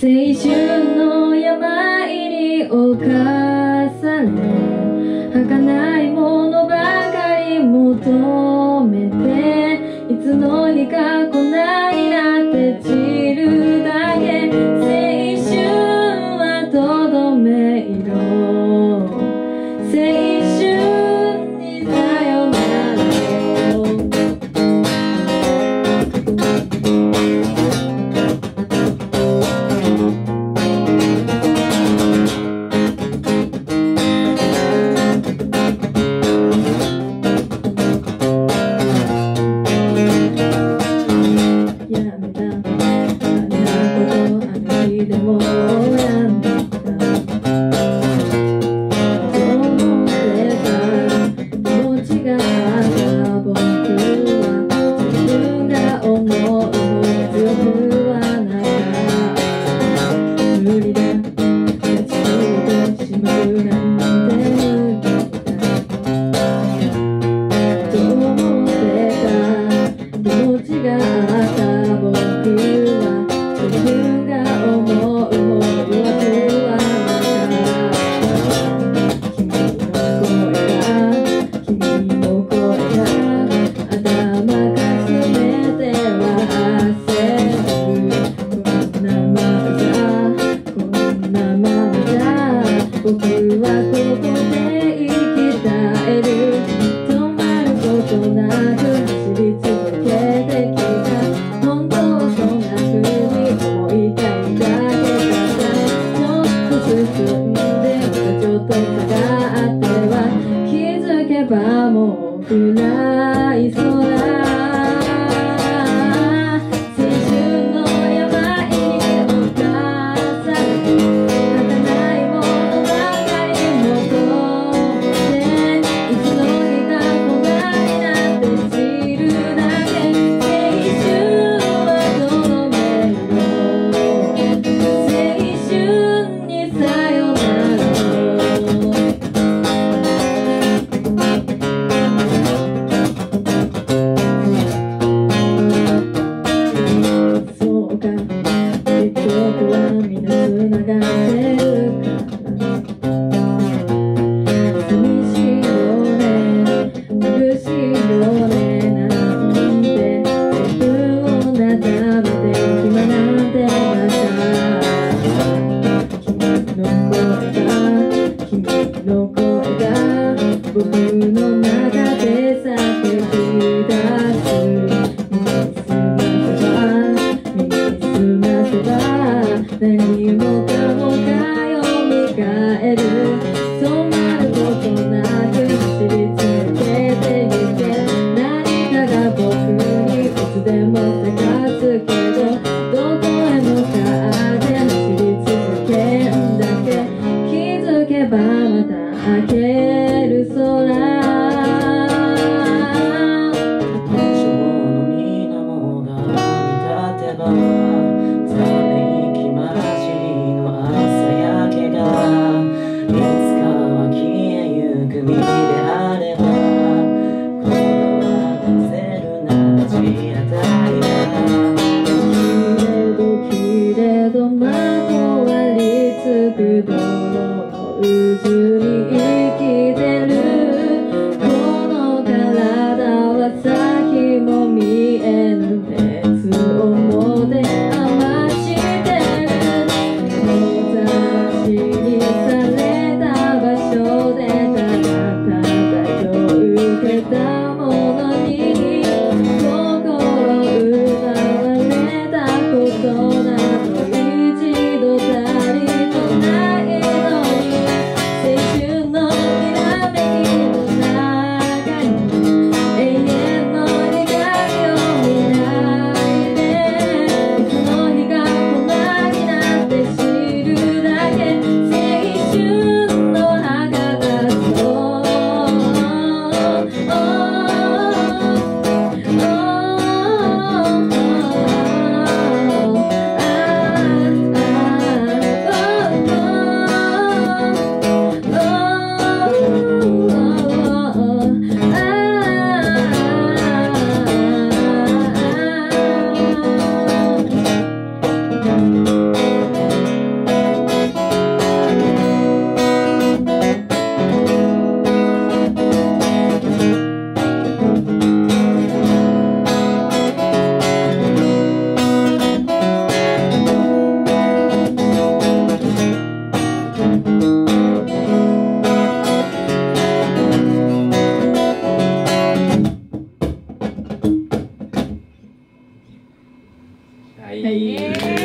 青春の病に侵され儚いものばかり求めていつの日か粉になって散るだけ青春はとどめ色青春にさよならでもやんだそう思ってた気持ちがあった僕は自分が思うほど強くはなかった無理だ立ち入ってしまうなんて無理だと思ってた気持ちがあった僕は自分が思うほど弱くはなかった君の声が頭かすめては焦るこんなままじゃ僕はここで生き絶える止まることなく走り続けてきた本当そんな風に思いたいだけだったちょっと進んでまたちょっと下がっては気づけばもう暗い空青春の病に侵され儚いものばかり求めていつの日か粉になって散るだけ青春はとどめ色青春にさよならそうか結局はみんなつながってるから寂しいよね眩しいよねなんて自分をなだめて暇なんてなか君の声が僕の中で叫び出す身にすませば何もかもがよみがえる止まることなく走り続けてゆけ何かが僕にいつでも探すけどどこへ向かって走り続けんだけ気づけばまた明ける空まとわりつく泥の渦に生きてるこの体は先も見えぬ熱を持てはい、 はい